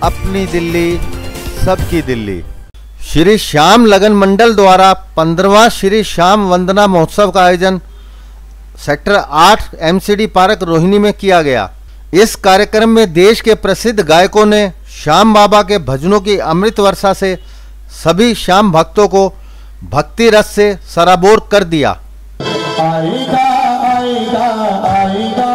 अपनी दिल्ली सबकी दिल्ली। श्री श्याम लगन मंडल द्वारा 15वां श्री श्याम वंदना महोत्सव का आयोजन सेक्टर 8 MCD पार्क रोहिणी में किया गया। इस कार्यक्रम में देश के प्रसिद्ध गायकों ने श्याम बाबा के भजनों की अमृत वर्षा से सभी श्याम भक्तों को भक्ति रस से सराबोर कर दिया। आएगा आएगा आएगा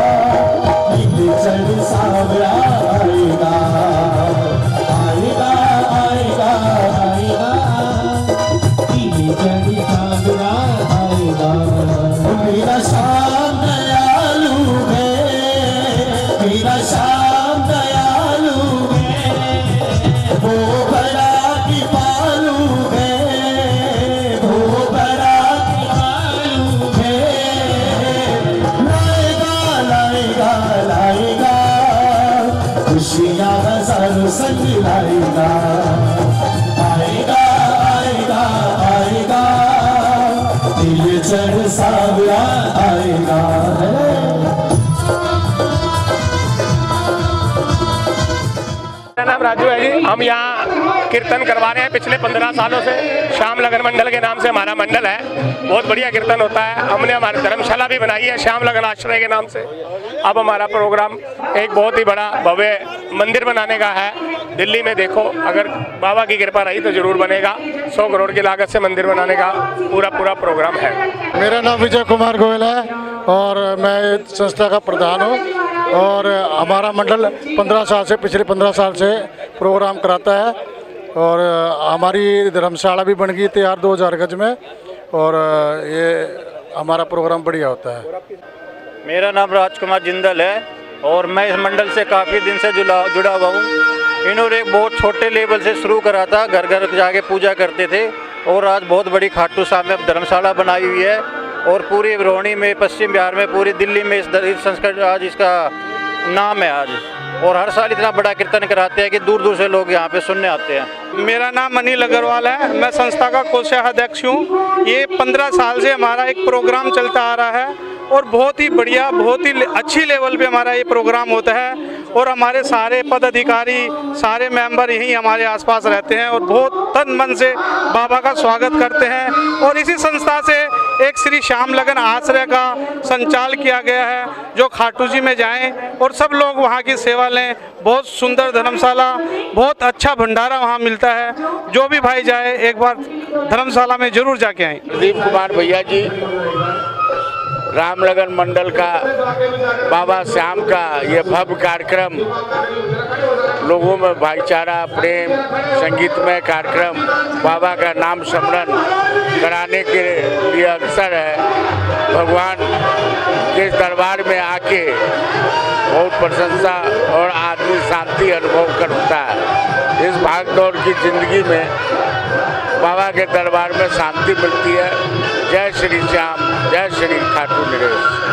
सावरा आएगा आएगा आएगा आएगा सावरा आएगा। मेरा श्याम दयालु है, मेरा श्याम दयालु है, वो बड़ा कृपालु है, वो बड़ा कृपालु है। लाएगा लाएगा लाएगा खुशियाँ हज़ारों संग लाएगा। आएगा आएगा आएगा दिल चढ़ सावरा आएगा। मेरा नाम राजू है जी। हम यहाँ कीर्तन करवा रहे हैं पिछले 15 सालों से। श्याम लगन मंडल के नाम से हमारा मंडल है। बहुत बढ़िया कीर्तन होता है। हमने हमारी धर्मशाला भी बनाई है श्याम लगन आश्रय के नाम से। अब हमारा प्रोग्राम एक बहुत ही बड़ा भव्य मंदिर बनाने का है दिल्ली में। देखो, अगर बाबा की कृपा रही तो जरूर बनेगा। 100 करोड़ की लागत से मंदिर बनाने का पूरा प्रोग्राम है। मेरा नाम विजय कुमार गोयल है और मैं संस्था का प्रधान हूँ। और हमारा मंडल 15 साल से, पिछले 15 साल से प्रोग्राम कराता है। और हमारी धर्मशाला भी बन गई तैयार 2000 गज में। और ये हमारा प्रोग्राम बढ़िया होता है। मेरा नाम राजकुमार जिंदल है और मैं इस मंडल से काफ़ी दिन से जुड़ा हुआ हूँ। इन्होंने एक बहुत छोटे लेवल से शुरू करा था, घर घर जाके पूजा करते थे। और आज बहुत बड़ी खाटू श्याम में धर्मशाला बनाई हुई है। और पूरी रोहिणी में, पश्चिम बिहार में, पूरी दिल्ली में इस संस्कृत आज इसका नाम है आज। और हर साल इतना बड़ा कीर्तन कराते हैं कि दूर दूर से लोग यहाँ पे सुनने आते हैं। मेरा नाम अनिल अग्रवाल है। मैं संस्था का कोषाध्यक्ष हूँ। ये 15 साल से हमारा एक प्रोग्राम चलता आ रहा है और बहुत ही बढ़िया, बहुत ही अच्छी लेवल पे हमारा ये प्रोग्राम होता है। और हमारे सारे पदाधिकारी, सारे मेंबर यहीं हमारे आसपास रहते हैं और बहुत तन मन से बाबा का स्वागत करते हैं। और इसी संस्था से एक श्री श्याम लगन आश्रय का संचालन किया गया है, जो खाटू जी में जाएं और सब लोग वहाँ की सेवा लें। बहुत सुंदर धर्मशाला, बहुत अच्छा भंडारा वहाँ मिलता है। जो भी भाई जाए एक बार धर्मशाला में जरूर जाके आए। प्रदीप कुमार भैया जी, राम लगन मंडल का बाबा श्याम का ये भव्य कार्यक्रम, लोगों में भाईचारा, प्रेम, संगीतमय कार्यक्रम, बाबा का नाम स्मरण कराने के लिए अवसर है। भगवान के दरबार में आके बहुत प्रशंसा और आदमी शांति अनुभव करता है। इस भागदौड़ की जिंदगी में बाबा के दरबार में शांति मिलती है। जय श्री श्याम, जय श्री खाटू नरेश।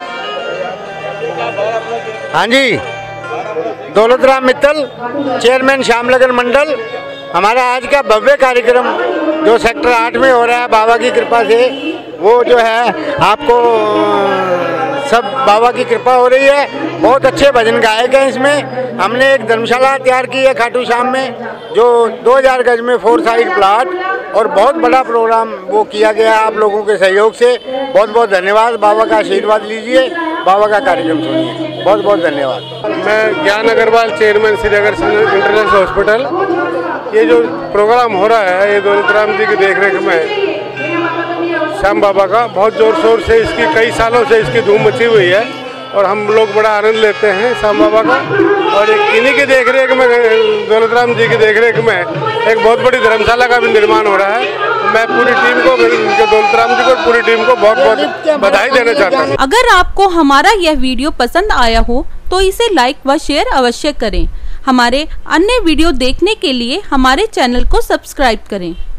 हाँ जी, दौलतराम मित्तल, चेयरमैन श्याम लगन मंडल। हमारा आज का भव्य कार्यक्रम जो सेक्टर 8 में हो रहा है, बाबा की कृपा से, वो जो है आपको सब बाबा की कृपा हो रही है। बहुत अच्छे भजन गायक हैं इसमें। हमने एक धर्मशाला तैयार की है खाटू श्याम में, जो 2000 गज में 4 साइड प्लाट, और बहुत बड़ा प्रोग्राम वो किया गया है आप लोगों के सहयोग से। बहुत बहुत धन्यवाद। बाबा का आशीर्वाद लीजिए, बाबा का कार्यक्रम सुनिए। बहुत बहुत धन्यवाद। मैं ज्ञान अग्रवाल, चेयरमैन श्री अगर इंटरनेशनल हॉस्पिटल। ये जो प्रोग्राम हो रहा है, ये दौलतराम जी की देखरेख में श्याम बाबा का बहुत जोर शोर से, इसकी कई सालों से इसकी धूम मची हुई है और हम लोग बड़ा आनंद लेते हैं श्याम बाबा का। और इन्हीं की देखरेख में, दौलतराम जी की देखरेख में एक बहुत बड़ी धर्मशाला का भी निर्माण हो रहा है। मैं पूरी टीम को, दौलतराम जी को, पूरी टीम को बहुत बहुत बधाई देना चाहता हूँ। अगर आपको हमारा यह वीडियो पसंद आया हो तो इसे लाइक व शेयर अवश्य करें। हमारे अन्य वीडियो देखने के लिए हमारे चैनल को सब्सक्राइब करें।